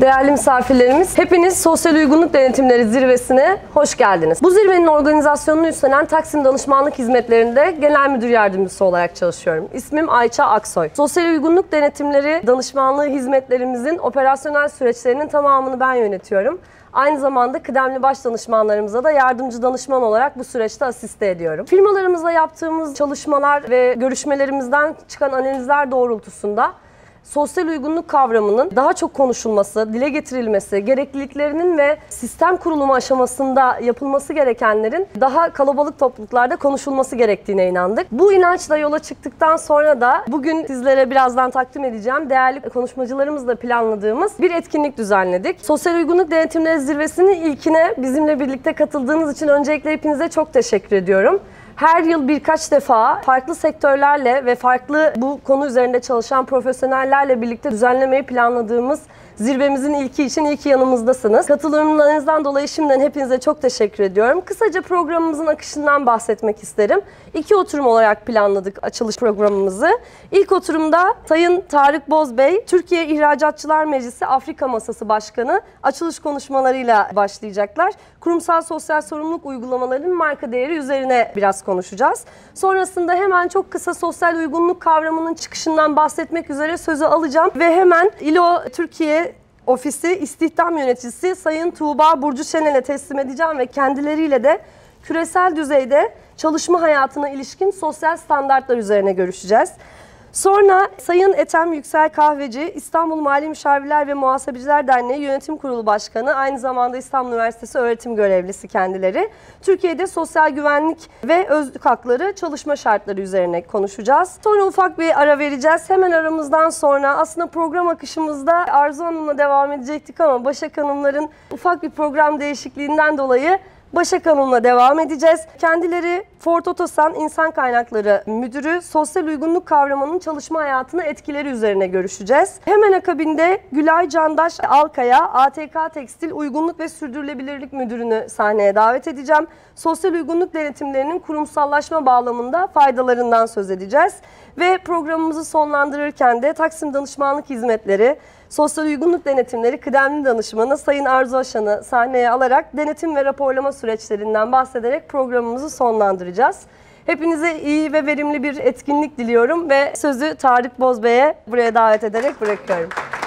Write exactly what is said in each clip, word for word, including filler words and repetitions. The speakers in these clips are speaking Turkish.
Değerli misafirlerimiz, hepiniz Sosyal Uygunluk Denetimleri Zirvesi'ne hoş geldiniz. Bu zirvenin organizasyonunu üstlenen Taksim Danışmanlık Hizmetleri'nde Genel Müdür Yardımcısı olarak çalışıyorum. İsmim Ayça Aksoy. Sosyal Uygunluk Denetimleri Danışmanlığı hizmetlerimizin operasyonel süreçlerinin tamamını ben yönetiyorum. Aynı zamanda kıdemli baş danışmanlarımıza da yardımcı danışman olarak bu süreçte asiste ediyorum. Firmalarımızla yaptığımız çalışmalar ve görüşmelerimizden çıkan analizler doğrultusunda sosyal uygunluk kavramının daha çok konuşulması, dile getirilmesi, gerekliliklerinin ve sistem kurulumu aşamasında yapılması gerekenlerin daha kalabalık topluluklarda konuşulması gerektiğine inandık. Bu inançla yola çıktıktan sonra da bugün sizlere birazdan takdim edeceğim değerli konuşmacılarımızla planladığımız bir etkinlik düzenledik. Sosyal Uygunluk Denetimleri Zirvesi'nin ilkine bizimle birlikte katıldığınız için öncelikle hepinize çok teşekkür ediyorum. Her yıl birkaç defa farklı sektörlerle ve farklı bu konu üzerinde çalışan profesyonellerle birlikte düzenlemeyi planladığımız zirvemizin ilki için iyi ki yanımızdasınız. Katılımlarınızdan dolayı şimdiden hepinize çok teşekkür ediyorum. Kısaca programımızın akışından bahsetmek isterim. İki oturum olarak planladık açılış programımızı. İlk oturumda Sayın Tarık Boz Bey, Türkiye İhracatçılar Meclisi Afrika Masası Başkanı açılış konuşmalarıyla başlayacaklar. Kurumsal sosyal sorumluluk uygulamalarının marka değeri üzerine biraz konuşacağız. Sonrasında hemen çok kısa sosyal uygunluk kavramının çıkışından bahsetmek üzere sözü alacağım ve hemen İLO Türkiye Ofisi İstihdam Yöneticisi Sayın Tuğba Burcu Şenel'e teslim edeceğim ve kendileriyle de küresel düzeyde çalışma hayatına ilişkin sosyal standartlar üzerine görüşeceğiz. Sonra Sayın Ethem Yüksel Kahveci, İstanbul Mali Müşavirler ve Muhasebeciler Derneği Yönetim Kurulu Başkanı, aynı zamanda İstanbul Üniversitesi öğretim görevlisi kendileri. Türkiye'de sosyal güvenlik ve özlük hakları, çalışma şartları üzerine konuşacağız. Sonra ufak bir ara vereceğiz. Hemen aramızdan sonra aslında program akışımızda Arzu Hanım'la devam edecektik ama Başak Hanımların ufak bir program değişikliğinden dolayı Başak Hanım'la devam edeceğiz. Kendileri Ford Otosan İnsan Kaynakları Müdürü, sosyal uygunluk kavramının çalışma hayatına etkileri üzerine görüşeceğiz. Hemen akabinde Gülay Candaş Alkaya, A T K Tekstil Uygunluk ve Sürdürülebilirlik Müdürünü sahneye davet edeceğim. Sosyal uygunluk denetimlerinin kurumsallaşma bağlamında faydalarından söz edeceğiz. Ve programımızı sonlandırırken de Taksim Danışmanlık Hizmetleri, Sosyal Uygunluk Denetimleri Kıdemli Danışmanı Sayın Arzu Aşan'ı sahneye alarak denetim ve raporlama süreçlerinden bahsederek programımızı sonlandıracağız. Hepinize iyi ve verimli bir etkinlik diliyorum ve sözü Tarık Boz Bey'e buraya davet ederek bırakıyorum.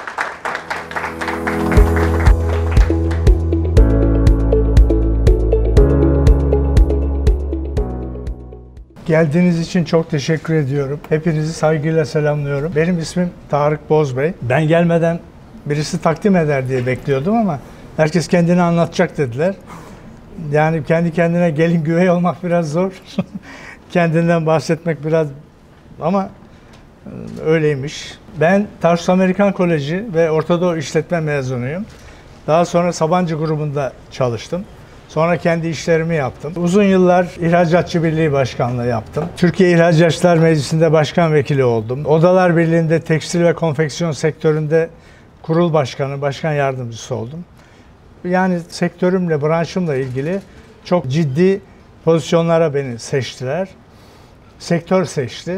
Geldiğiniz için çok teşekkür ediyorum. Hepinizi saygıyla selamlıyorum. Benim ismim Tarık Boz Bey. Ben gelmeden birisi takdim eder diye bekliyordum ama herkes kendini anlatacak dediler. Yani kendi kendine gelin güvey olmak biraz zor. Kendinden bahsetmek biraz ama öyleymiş. Ben Tarsus Amerikan Koleji ve Orta Doğu İşletme mezunuyum. Daha sonra Sabancı grubunda çalıştım. Sonra kendi işlerimi yaptım. Uzun yıllar İhracatçı Birliği Başkanlığı yaptım. Türkiye İhracatçılar Meclisi'nde başkan vekili oldum. Odalar Birliği'nde tekstil ve konfeksiyon sektöründe kurul başkanı, başkan yardımcısı oldum. Yani sektörümle, branşımla ilgili çok ciddi pozisyonlara beni seçtiler. Sektör seçti.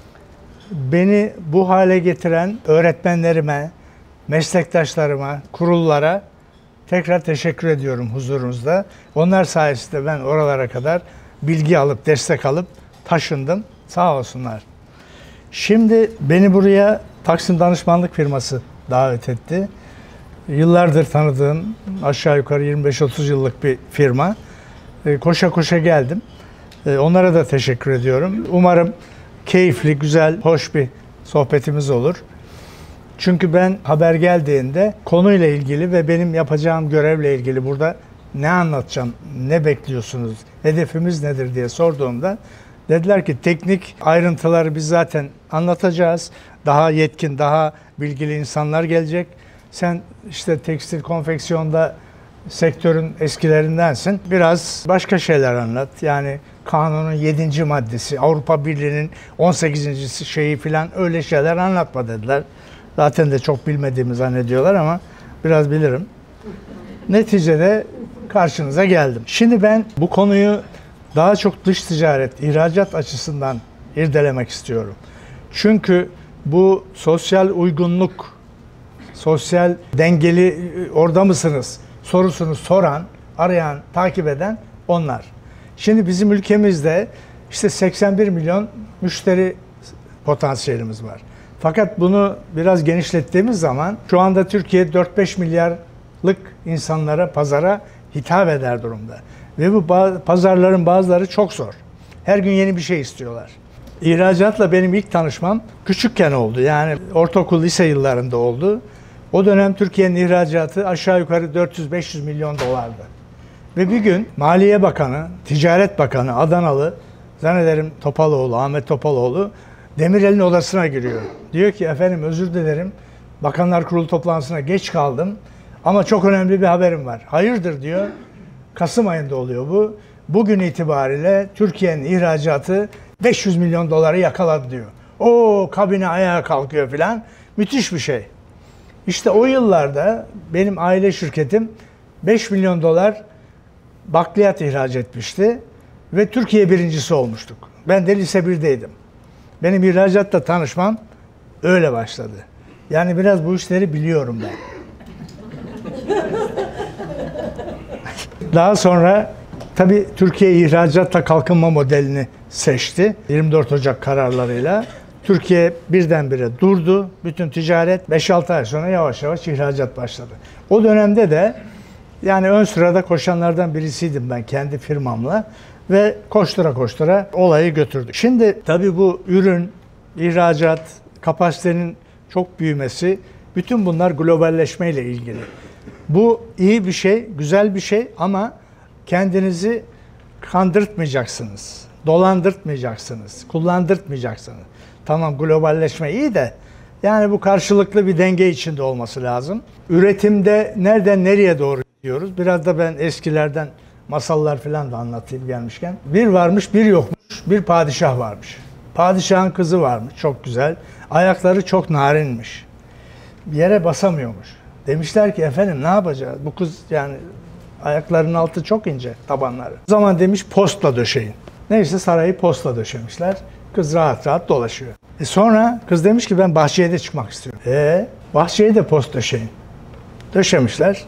Beni bu hale getiren öğretmenlerime, meslektaşlarıma, kurullara tekrar teşekkür ediyorum huzurunuzda. Onlar sayesinde ben oralara kadar bilgi alıp, destek alıp taşındım. Sağ olsunlar. Şimdi beni buraya Taksim Danışmanlık firması davet etti. Yıllardır tanıdığım, aşağı yukarı yirmi beş otuz yıllık bir firma. Koşa koşa geldim. Onlara da teşekkür ediyorum. Umarım keyifli, güzel, hoş bir sohbetimiz olur. Çünkü ben haber geldiğinde konuyla ilgili ve benim yapacağım görevle ilgili burada ne anlatacağım, ne bekliyorsunuz, hedefimiz nedir diye sorduğumda dediler ki teknik ayrıntıları biz zaten anlatacağız. Daha yetkin, daha bilgili insanlar gelecek. Sen işte tekstil konfeksiyonda sektörün eskilerindensin. Biraz başka şeyler anlat. Yani kanunun yedinci maddesi, Avrupa Birliği'nin on sekizinci şeyi falan öyle şeyler anlatma dediler. Zaten de çok bilmediğimi zannediyorlar ama biraz bilirim. Neticede karşınıza geldim. Şimdi ben bu konuyu daha çok dış ticaret, ihracat açısından irdelemek istiyorum. Çünkü bu sosyal uygunluk sosyal dengeli orada mısınız sorusunu soran, arayan, takip eden onlar. Şimdi bizim ülkemizde işte seksen bir milyon müşteri potansiyelimiz var. Fakat bunu biraz genişlettiğimiz zaman şu anda Türkiye dört beş milyarlık insanlara, pazara hitap eder durumda. Ve bu pazarların bazıları çok zor. Her gün yeni bir şey istiyorlar. İhracatla benim ilk tanışmam küçükken oldu. Yani ortaokul, lise yıllarında oldu. O dönem Türkiye'nin ihracatı aşağı yukarı dört yüz beş yüz milyon dolardı. Ve bir gün Maliye Bakanı, Ticaret Bakanı Adanalı, zannederim Topaloğlu, Ahmet Topaloğlu, Demirel'in odasına giriyor. Diyor ki efendim özür dilerim, Bakanlar Kurulu toplantısına geç kaldım ama çok önemli bir haberim var. Hayırdır diyor. Kasım ayında oluyor bu. Bugün itibariyle Türkiye'nin ihracatı beş yüz milyon doları yakaladı diyor. O kabine ayağa kalkıyor filan. Müthiş bir şey. İşte o yıllarda benim aile şirketim beş milyon dolar bakliyat ihraç etmişti ve Türkiye birincisi olmuştuk. Ben de lise birdeydim. Benim ihracatla tanışmam öyle başladı. Yani biraz bu işleri biliyorum ben. Daha sonra tabii Türkiye ihracatla kalkınma modelini seçti. yirmi dört Ocak kararlarıyla. Türkiye birdenbire durdu. Bütün ticaret beş altı ay sonra yavaş yavaş ihracat başladı. O dönemde de yani ön sırada koşanlardan birisiydim ben kendi firmamla ve koştura koştura olayı götürdük. Şimdi tabii bu ürün, ihracat, kapasitenin çok büyümesi, bütün bunlar globalleşmeyle ilgili. Bu iyi bir şey, güzel bir şey ama kendinizi kandırtmayacaksınız, dolandırtmayacaksınız, kullandırtmayacaksınız. Tamam globalleşme iyi de yani bu karşılıklı bir denge içinde olması lazım. Üretimde nereden nereye doğru gidiyoruz? Biraz da ben eskilerden masallar falan da anlatayım gelmişken. Bir varmış, bir yokmuş, bir padişah varmış. Padişahın kızı varmış, çok güzel. Ayakları çok narinmiş. Bir yere basamıyormuş. Demişler ki efendim ne yapacağız? Bu kız yani ayaklarının altı çok ince, tabanları. O zaman demiş postla döşeyin. Neyse sarayı postla döşemişler. Kız rahat rahat dolaşıyor. E sonra kız demiş ki ben bahçeye de çıkmak istiyorum. E bahçeye de post döşeyin. Döşemişler.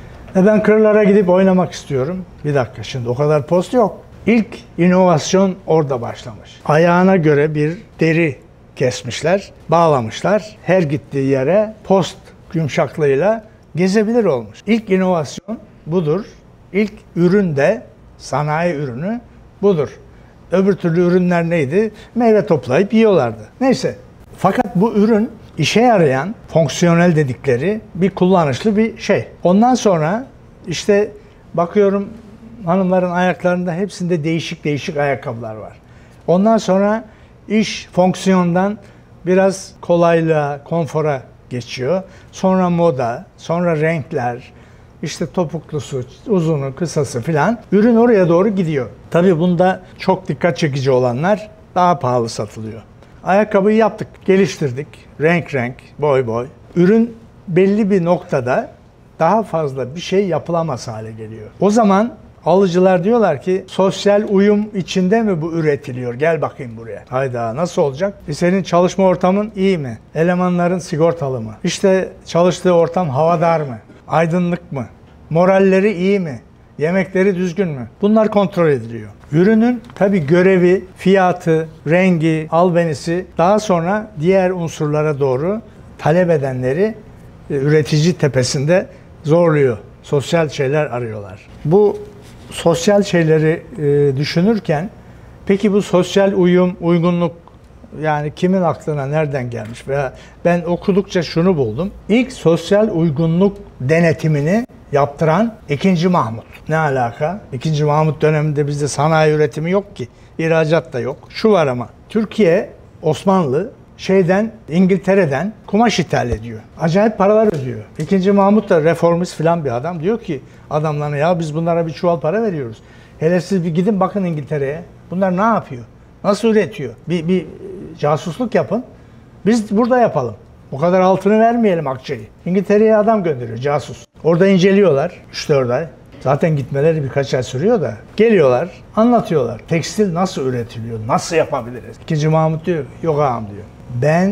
E ben kırlara gidip oynamak istiyorum. Bir dakika şimdi o kadar post yok. İlk inovasyon orada başlamış. Ayağına göre bir deri kesmişler, bağlamışlar. Her gittiği yere post yumuşaklığıyla gezebilir olmuş. İlk inovasyon budur. İlk ürün de sanayi ürünü budur. Öbür türlü ürünler neydi? Meyve toplayıp yiyorlardı. Neyse. Fakat bu ürün işe yarayan, fonksiyonel dedikleri bir kullanışlı bir şey. Ondan sonra işte bakıyorum hanımların ayaklarında hepsinde değişik değişik ayakkabılar var. Ondan sonra iş fonksiyondan biraz kolaylığa, konfora geçiyor. Sonra moda, sonra renkler, işte topuklusu, uzunu, kısası filan. Ürün oraya doğru gidiyor. Tabii bunda çok dikkat çekici olanlar daha pahalı satılıyor. Ayakkabıyı yaptık, geliştirdik. Renk renk, boy boy. Ürün belli bir noktada daha fazla bir şey yapılamaz hale geliyor. O zaman alıcılar diyorlar ki sosyal uyum içinde mi bu üretiliyor? Gel bakayım buraya. Hayda nasıl olacak? E senin çalışma ortamın iyi mi? Elemanların sigortalı mı? İşte çalıştığı ortam havadar mı? Aydınlık mı? Moralleri iyi mi? Yemekleri düzgün mü? Bunlar kontrol ediliyor. Ürünün tabii görevi, fiyatı, rengi, albenisi daha sonra diğer unsurlara doğru talep edenleri üretici tepesinde zorluyor. Sosyal şeyler arıyorlar. Bu sosyal şeyleri e, düşünürken peki bu sosyal uyum, uygunluk yani kimin aklına nereden gelmiş? Veya ben okudukça şunu buldum. İlk sosyal uygunluk denetimini yaptıran ikinci. Mahmut. Ne alaka? ikinci. Mahmut döneminde bizde sanayi üretimi yok ki. İhracat da yok. Şu var ama Türkiye, Osmanlı şeyden İngiltere'den kumaş ithal ediyor. Acayip paralar ödüyor. ikinci. Mahmut da reformist falan bir adam. Diyor ki adamlarına ya biz bunlara bir çuval para veriyoruz. Hele siz bir gidin bakın İngiltere'ye. Bunlar ne yapıyor? Nasıl üretiyor? Bir, bir casusluk yapın. Biz burada yapalım. O kadar altını vermeyelim akçeyi. İngiltere'ye adam gönderiyor casus. Orada inceliyorlar üç dört ay. Zaten gitmeleri birkaç ay sürüyor da. Geliyorlar, anlatıyorlar. Tekstil nasıl üretiliyor? Nasıl yapabiliriz? ikinci. Mahmut diyor, yok ağam diyor. Ben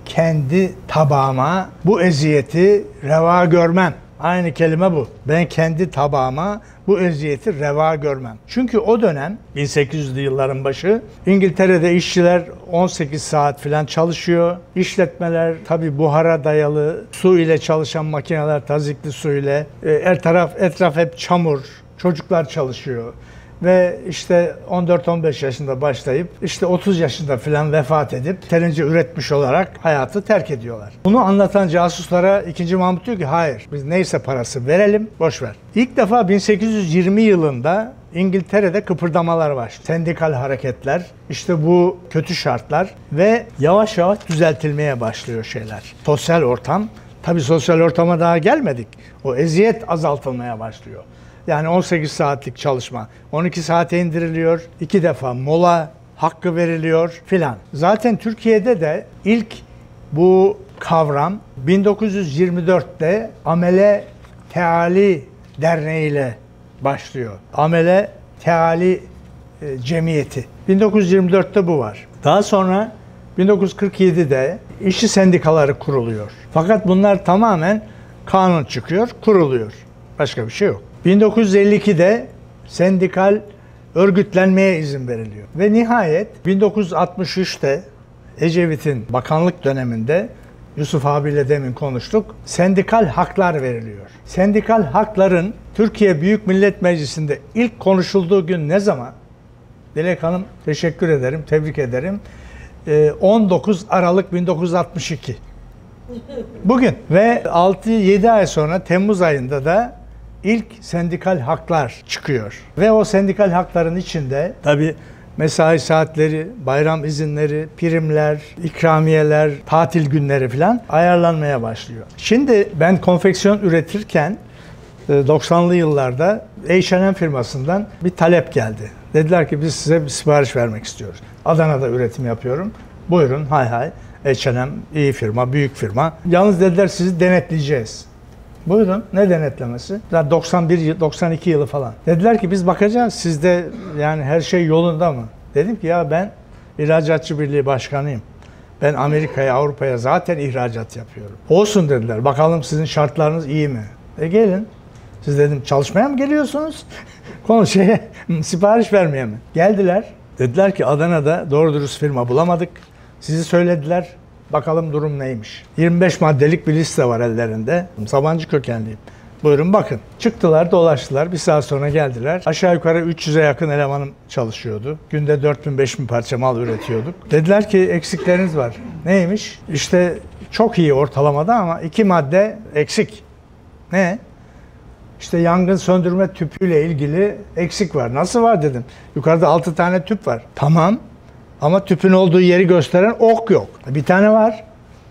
kendi tabağıma bu eziyeti reva görmem. Aynı kelime bu. Ben kendi tabağıma bu eziyeti reva görmem. Çünkü o dönem bin sekiz yüzlü yılların başı İngiltere'de işçiler on sekiz saat falan çalışıyor. İşletmeler tabii buhara dayalı, su ile çalışan makineler, tazikli su ile. Her taraf, etraf hep çamur. Çocuklar çalışıyor. Ve işte on dört on beş yaşında başlayıp işte otuz yaşında falan vefat edip yeterince üretmiş olarak hayatı terk ediyorlar. Bunu anlatan casuslara ikinci. Mahmut diyor ki hayır, biz neyse parası verelim, boş ver. İlk defa bin sekiz yüz yirmi yılında İngiltere'de kıpırdamalar başlıyor. Sendikal hareketler, işte bu kötü şartlar ve yavaş yavaş düzeltilmeye başlıyor şeyler. Sosyal ortam, tabii sosyal ortama daha gelmedik. O eziyet azaltılmaya başlıyor. Yani on sekiz saatlik çalışma on iki saate indiriliyor, iki defa mola hakkı veriliyor filan. Zaten Türkiye'de de ilk bu kavram bin dokuz yüz yirmi dörtte Amele Teali Derneği ile başlıyor. Amele Teali e, Cemiyeti. bin dokuz yüz yirmi dörtte bu var. Daha sonra bin dokuz yüz kırk yedide işçi sendikaları kuruluyor. Fakat bunlar tamamen kanun çıkıyor, kuruluyor. Başka bir şey yok. bin dokuz yüz elli ikide sendikal örgütlenmeye izin veriliyor. Ve nihayet bin dokuz yüz altmış üçte Ecevit'in bakanlık döneminde, Yusuf abiyle demin konuştuk, sendikal haklar veriliyor. Sendikal hakların Türkiye Büyük Millet Meclisi'nde ilk konuşulduğu gün ne zaman? Dilek Hanım, teşekkür ederim, tebrik ederim. on dokuz Aralık bin dokuz yüz altmış iki. Bugün ve altı yedi ay sonra Temmuz ayında da İlk sendikal haklar çıkıyor. Ve o sendikal hakların içinde tabii mesai saatleri, bayram izinleri, primler, ikramiyeler, tatil günleri falan ayarlanmaya başlıyor. Şimdi ben konfeksiyon üretirken doksanlı yıllarda H and M firmasından bir talep geldi. Dediler ki biz size bir sipariş vermek istiyoruz. Adana'da üretim yapıyorum. Buyurun, hay hay. H and M iyi firma, büyük firma. Yalnız dediler sizi denetleyeceğiz. Buyurun, ne denetlemesi? doksan bir doksan iki yılı falan. Dediler ki biz bakacağız, sizde yani her şey yolunda mı? Dedim ki ya ben İhracatçı Birliği Başkanıyım. Ben Amerika'ya, Avrupa'ya zaten ihracat yapıyorum. Olsun dediler, bakalım sizin şartlarınız iyi mi? E gelin. Siz dedim çalışmaya mı geliyorsunuz? Konu şeye, sipariş vermeye mi? Geldiler. Dediler ki Adana'da doğru dürüst firma bulamadık. Sizi söylediler. Bakalım durum neymiş? yirmi beş maddelik bir liste var ellerinde. Sabancı kökenliyim. Buyurun bakın. Çıktılar, dolaştılar. Bir saat sonra geldiler. Aşağı yukarı üç yüze yakın elemanım çalışıyordu. Günde dört bin beş bin parça mal üretiyorduk. Dediler ki eksikleriniz var. Neymiş? İşte çok iyi ortalamada ama iki madde eksik. Ne? İşte yangın söndürme tüpüyle ilgili eksik var. Nasıl var dedim. Yukarıda altı tane tüp var. Tamam. Ama tüpün olduğu yeri gösteren ok yok. Bir tane var.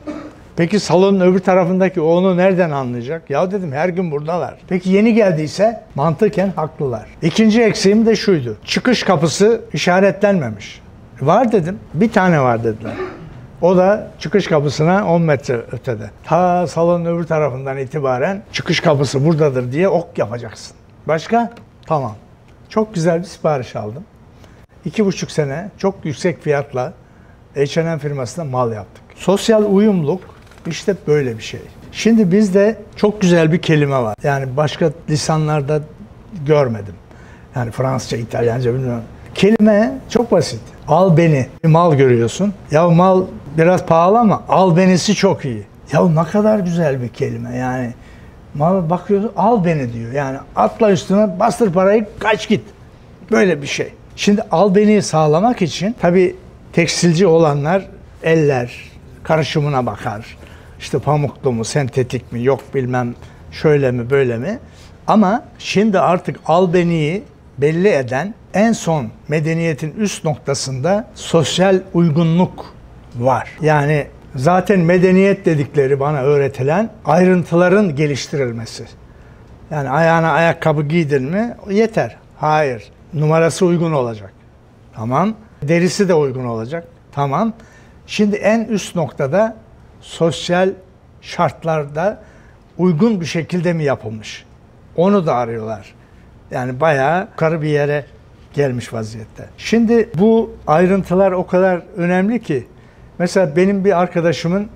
Peki salonun öbür tarafındaki onu nereden anlayacak? Ya dedim her gün buradalar. Peki yeni geldiyse mantıken haklılar. İkinci eksiğim de şuydu. Çıkış kapısı işaretlenmemiş. Var dedim. Bir tane var dediler. O da çıkış kapısına on metre ötede. Ta salonun öbür tarafından itibaren çıkış kapısı buradadır diye ok yapacaksın. Başka? Tamam. Çok güzel bir sipariş aldım. İki buçuk sene çok yüksek fiyatla H and M firmasına mal yaptık. Sosyal uyumluluk işte böyle bir şey. Şimdi bizde çok güzel bir kelime var. Yani başka lisanlarda görmedim. Yani Fransızca, İtalyanca bilmiyorum. Kelime çok basit. Al beni. Bir mal görüyorsun. Ya mal biraz pahalı ama al benisi çok iyi. Ya ne kadar güzel bir kelime yani. Mal bakıyorsun al beni diyor. Yani atla üstüne bastır parayı kaç git. Böyle bir şey. Şimdi albeniyi sağlamak için tabii tekstilci olanlar eller karışımına bakar. İşte pamuklu mu, sentetik mi, yok bilmem şöyle mi, böyle mi. Ama şimdi artık albeniyi belli eden en son medeniyetin üst noktasında sosyal uygunluk var. Yani zaten medeniyet dedikleri bana öğretilen ayrıntıların geliştirilmesi. Yani ayağına ayakkabı giydin mi yeter. Hayır. Numarası uygun olacak. Tamam. Derisi de uygun olacak. Tamam. Şimdi en üst noktada sosyal şartlarda uygun bir şekilde mi yapılmış? Onu da arıyorlar. Yani bayağı yukarı bir yere gelmiş vaziyette. Şimdi bu ayrıntılar o kadar önemli ki mesela benim bir arkadaşımın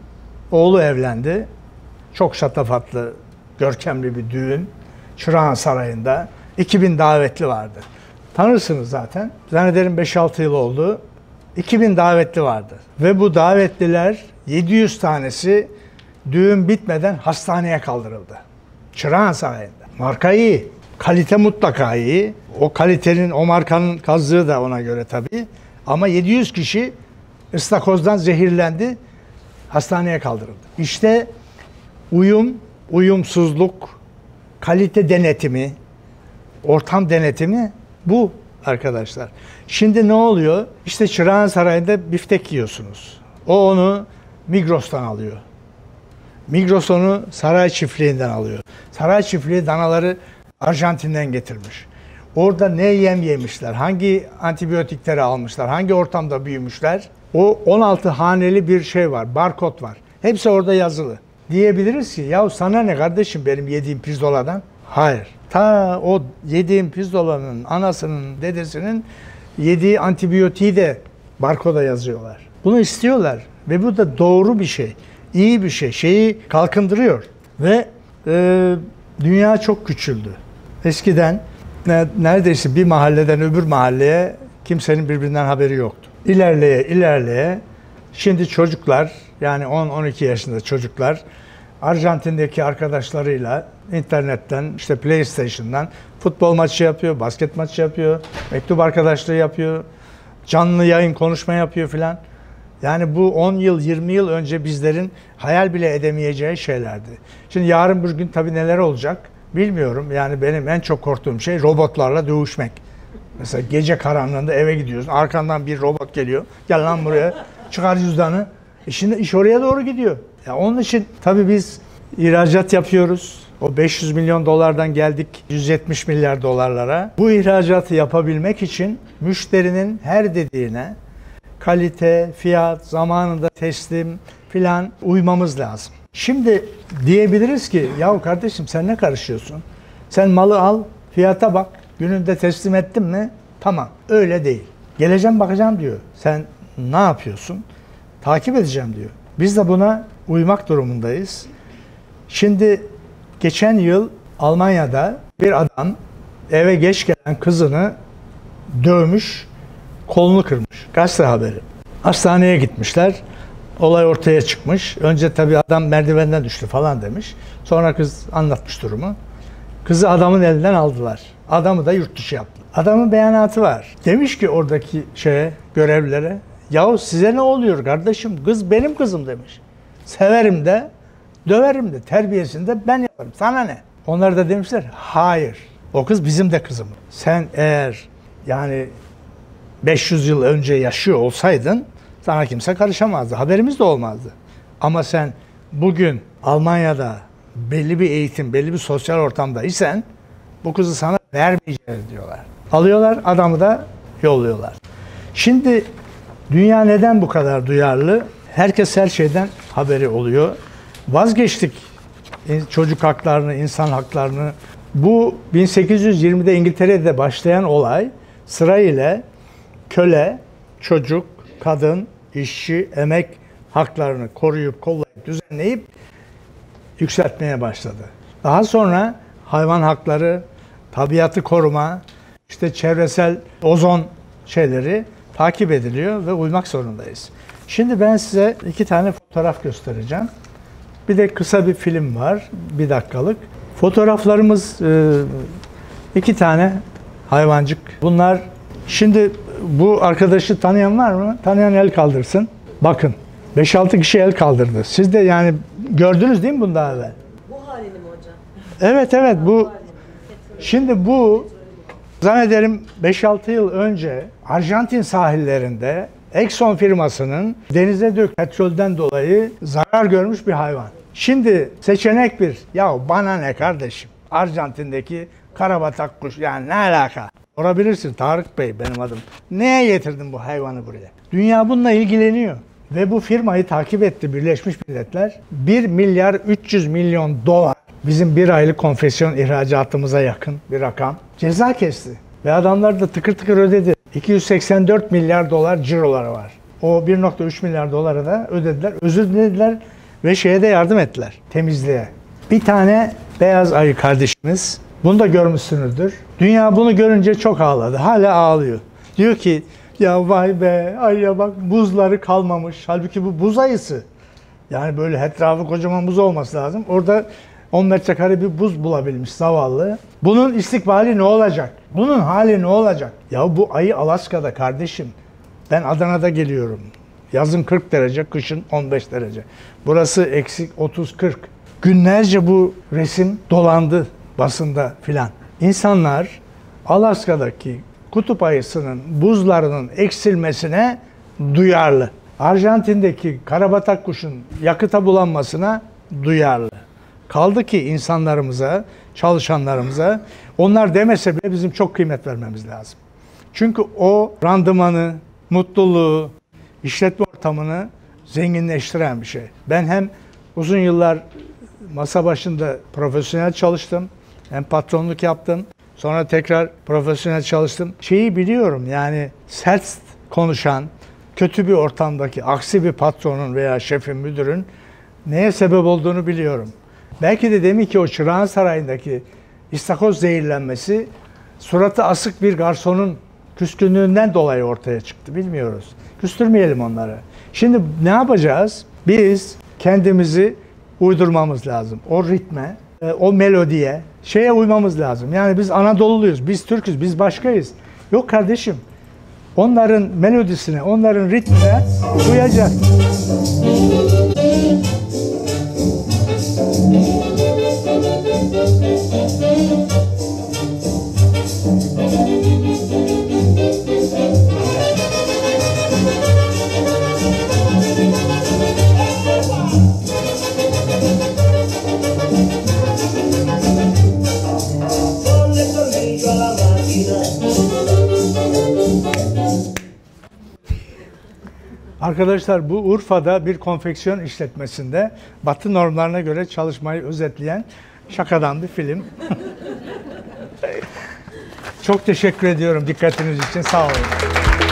Oğlu evlendi. Çok şatafatlı, görkemli bir düğün. Çırağan Sarayı'nda. iki bin davetli vardı. Tanırsınız zaten. Zannederim beş altı yıl oldu. iki bin davetli vardı. Ve bu davetliler yedi yüz tanesi düğün bitmeden hastaneye kaldırıldı. Çırağan Sarayı'nda. Marka iyi. Kalite mutlaka iyi. O kalitenin, o markanın kazığı da ona göre tabii. Ama yedi yüz kişi ıstakozdan zehirlendi. Hastaneye kaldırıldı. İşte uyum, uyumsuzluk, kalite denetimi, ortam denetimi bu arkadaşlar. Şimdi ne oluyor? İşte Çırağan Sarayı'nda biftek yiyorsunuz. O onu Migros'tan alıyor. Migros onu Saray Çiftliği'nden alıyor. Saray Çiftliği danaları Arjantin'den getirmiş. Orada ne yem yemişler, hangi antibiyotikleri almışlar, hangi ortamda büyümüşler. O on altı haneli bir şey var, barkod var. Hepsi orada yazılı. Diyebiliriz ki ya sana ne kardeşim benim yediğim pirzoladan? Hayır. Ta o yediğim pirzolanın anasının, dedesinin yediği antibiyotiği de barkoda yazıyorlar. Bunu istiyorlar ve bu da doğru bir şey, iyi bir şey. Şeyi kalkındırıyor ve e, dünya çok küçüldü. Eskiden neredeyse bir mahalleden öbür mahalleye kimsenin birbirinden haberi yoktu. İlerleye ilerleye şimdi çocuklar, yani on on iki yaşında çocuklar Arjantin'deki arkadaşlarıyla internetten, işte PlayStation'dan futbol maçı yapıyor, basket maçı yapıyor, mektup arkadaşlığı yapıyor, canlı yayın konuşma yapıyor filan. Yani bu on yıl, yirmi yıl önce bizlerin hayal bile edemeyeceği şeylerdi. Şimdi yarın bir gün tabii neler olacak bilmiyorum. Yani benim en çok korktuğum şey robotlarla dövüşmek. Mesela gece karanlığında eve gidiyorsun, arkandan bir robot geliyor. Gel lan buraya, çıkar cüzdanı. E şimdi iş oraya doğru gidiyor. Ya onun için tabii biz ihracat yapıyoruz. O beş yüz milyon dolardan geldik yüz yetmiş milyar dolarlara. Bu ihracatı yapabilmek için müşterinin her dediğine kalite, fiyat, zamanında teslim filan uymamız lazım. Şimdi diyebiliriz ki yahu kardeşim sen ne karışıyorsun? Sen malı al, fiyata bak, gününde teslim ettin mi? Tamam, öyle değil. Geleceğim bakacağım diyor. Sen ne yapıyorsun? Takip edeceğim diyor. Biz de buna uymak durumundayız. Şimdi geçen yıl Almanya'da bir adam eve geç gelen kızını dövmüş, kolunu kırmış. Gazete haberi. Hastaneye gitmişler. Olay ortaya çıkmış. Önce tabii adam merdivenden düştü falan demiş. Sonra kız anlatmış durumu. Kızı adamın elinden aldılar. Adamı da yurt dışı yaptı. Adamın beyanatı var. Demiş ki oradaki şeye, görevlilere, yahu size ne oluyor kardeşim? Kız benim kızım demiş. Severim de, döverim de, terbiyesini de ben yaparım. Sana ne? Onlar da demişler, hayır. O kız bizim de kızım. Sen eğer yani beş yüz yıl önce yaşıyor olsaydın sana kimse karışamazdı. Haberimiz de olmazdı. Ama sen bugün Almanya'da belli bir eğitim, belli bir sosyal ortamda isen bu kızı sana vermeyeceğiz diyorlar. Alıyorlar, adamı da yolluyorlar. Şimdi dünya neden bu kadar duyarlı? Herkes her şeyden haberi oluyor. Vazgeçtik çocuk haklarını, insan haklarını. Bu bin sekiz yüz yirmide İngiltere'de başlayan olay sırayla köle, çocuk, kadın, işçi, emek haklarını koruyup, kollayıp, düzenleyip yükseltmeye başladı. Daha sonra hayvan hakları, tabiatı koruma, işte çevresel ozon şeyleri takip ediliyor ve uymak zorundayız. Şimdi ben size iki tane fotoğraf göstereceğim. Bir de kısa bir film var, bir dakikalık. Fotoğraflarımız iki tane hayvancık. Bunlar, şimdi bu arkadaşı tanıyan var mı? Tanıyan el kaldırsın. Bakın, beş altı kişi el kaldırdı. Siz de yani gördünüz değil mi bunu daha evvel? Bu halini mi hocam? Evet, evet. Bu şimdi bu zannederim beş altı yıl önce Arjantin sahillerinde Exxon firmasının denize dök petrolden dolayı zarar görmüş bir hayvan. Şimdi seçenek bir. Ya bana ne kardeşim? Arjantin'deki karabatak kuş, yani ne alaka? Sorabilirsin Tarık Bey, benim adım. Neye getirdin bu hayvanı buraya? Dünya bununla ilgileniyor. Ve bu firmayı takip etti Birleşmiş Milletler. bir milyar üç yüz milyon dolar, bizim bir aylık konfeksiyon ihracatımıza yakın bir rakam, ceza kesti. Ve adamlar da tıkır tıkır ödedi. iki yüz seksen dört milyar dolar ciroları var. O bir nokta üç milyar dolara da ödediler. Özür dilediler Ve şeye de yardım ettiler, temizliğe. Bir tane beyaz ayı kardeşimiz, bunu da görmüşsünüzdür. Dünya bunu görünce çok ağladı, hala ağlıyor. Diyor ki, ya vay be, ayıya bak buzları kalmamış. Halbuki bu buz ayısı. Yani böyle etrafı kocaman buz olması lazım. Orada on metrekare bir buz bulabilmiş zavallı. Bunun istikbali ne olacak? Bunun hali ne olacak? Ya bu ayı Alaska'da kardeşim. Ben Adana'da geliyorum. Yazın kırk derece, kışın on beş derece. Burası eksi otuz kırk. Günlerce bu resim dolandı basında filan. İnsanlar Alaska'daki kutup ayısının buzlarının eksilmesine duyarlı. Arjantin'deki karabatak kuşun yakıta bulanmasına duyarlı. Kaldı ki insanlarımıza, çalışanlarımıza onlar demese bile bizim çok kıymet vermemiz lazım. Çünkü o randımanı, mutluluğu, işletme ortamını zenginleştiren bir şey. Ben hem uzun yıllar masa başında profesyonel çalıştım, hem patronluk yaptım. Sonra tekrar profesyonel çalıştım. Şeyi biliyorum, yani sert konuşan, kötü bir ortamdaki aksi bir patronun veya şefin, müdürün neye sebep olduğunu biliyorum. Belki de demin ki o Çırağan Sarayı'ndaki istakoz zehirlenmesi suratı asık bir garsonun küskünlüğünden dolayı ortaya çıktı. Bilmiyoruz. Küstürmeyelim onları. Şimdi ne yapacağız? Biz kendimizi uydurmamız lazım. O ritme, o melodiye, şeye uymamız lazım. Yani biz Anadolu'luyuz, biz Türk'üz, biz başkayız. Yok kardeşim. Onların melodisine, onların ritmine uyacak. Arkadaşlar, bu Urfa'da bir konfeksiyon işletmesinde Batı normlarına göre çalışmayı özetleyen şakadan bir film. Çok teşekkür ediyorum dikkatiniz için. Sağ olun.